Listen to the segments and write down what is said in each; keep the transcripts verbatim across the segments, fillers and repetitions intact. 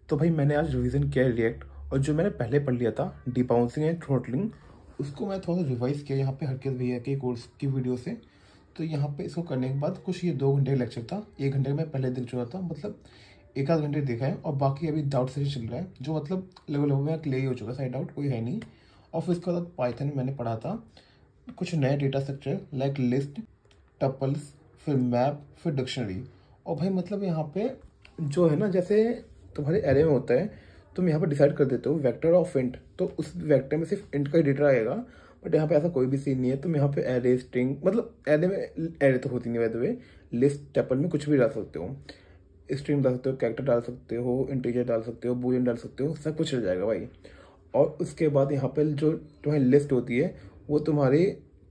तो भाई मैंने आज रिवीजन किया रिएक्ट, और जो मैंने पहले पढ़ लिया था डिबाउंसिंग एंड थ्रोटलिंग, उसको मैं थोड़ा सा रिवाइज किया यहाँ पे हरकत भैया के कोर्स की वीडियो से। तो यहाँ पे इसको करने के बाद कुछ ये दो घंटे का लेक्चर था, एक घंटे का मैं पहले देख चुका था, मतलब एक आध घंटे देखा है, और बाकी अभी डाउट सेशन चल रहा है जो मतलब लगभग लगभग में क्लियर ही हो चुका है, साइड डाउट कोई है नहीं। और फिर इसके बाद पाइथन मैंने पढ़ा था, कुछ नए data structure like list, tuples, फिर मैप, फिर डिक्शनरी। और भाई मतलब यहाँ पे जो है ना, जैसे तुम्हारे एरे में होता है, तुम यहाँ पे डिसाइड कर देते हो वेक्टर ऑफ इंट, तो उस वेक्टर में सिर्फ इंट का ही डेटा आएगा। बट यहाँ पे ऐसा कोई भी सीन नहीं है। तुम यहाँ पे एरे, स्ट्रिंग, मतलब एरे में एरे तो होती नहीं वैसे वे, लिस्ट, टपल में कुछ भी डाल सकते हो, स्ट्रिंग डाल सकते हो, कैरेक्टर डाल सकते हो, इंटीजर डाल सकते हो, बूलियन डाल सकते हो, सब कुछ चल जाएगा भाई। और उसके बाद यहाँ पे जो तुम्हारी लिस्ट होती है वो तुम्हारी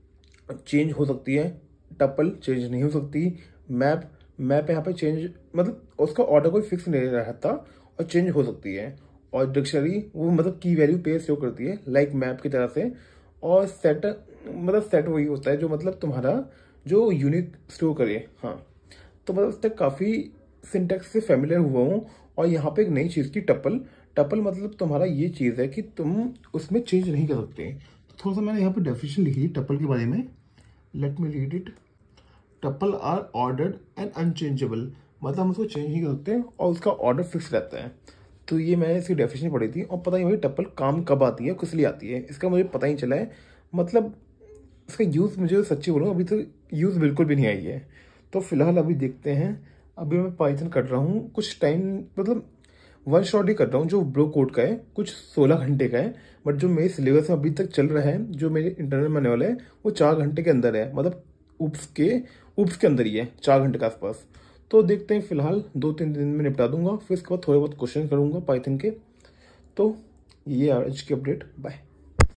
चेंज हो सकती है, टपल चेंज नहीं हो सकती। मैप मैप यहाँ पे चेंज, मतलब उसका ऑर्डर कोई फिक्स नहीं रहता और चेंज हो सकती है। और डिक्शनरी वो मतलब की वैल्यू पे शो करती है लाइक मैप की तरह से। और सेट मतलब सेट वही होता है जो मतलब तुम्हारा जो यूनिक स्टोर करे। हाँ, तो मतलब उस तक काफ़ी सिंटेक्स से फेमिलियर हुआ हूँ। और यहाँ पे एक नई चीज़ की टपल। टपल मतलब तुम्हारा ये चीज़ है कि तुम उसमें चेंज नहीं कर सकते। तो थोड़ा सा मैंने यहाँ पे डेफिनेशन लिखी टपल के बारे में, let me read it. Tuple are ordered and unchangeable, मतलब हम उसको चेंज नहीं कर सकते और उसका ऑर्डर फिक्स रहता है। तो ये मैंने इसकी डेफिनेशन पढ़ी थी, और पता नहीं भाई टपल काम कब आती है, किस लिए आती है, इसका मुझे पता ही चला है। मतलब इसका यूज़ मुझे सच्ची बोलूँ अभी तो यूज़ बिल्कुल भी नहीं आई है। तो फिलहाल अभी देखते हैं। अभी मैं पाइथन कर रहा हूँ कुछ टाइम, मतलब वन शॉट ही कर रहा हूँ जो ब्रो कोड का है, कुछ सोलह घंटे का है। बट जो मेरे सिलेबस में अभी तक चल रहा है, जो मेरे इंटरनल मैनुअल है, वो चार घंटे के अंदर है, मतलब उप्स के उप्स के अंदर ही है, चार घंटे के आसपास। तो देखते हैं, फिलहाल दो तीन दिन में निपटा दूंगा, फिर इसके बाद थोड़े बहुत क्वेश्चन करूंगा पाइथन के। तो ये आज की अपडेट, बाय।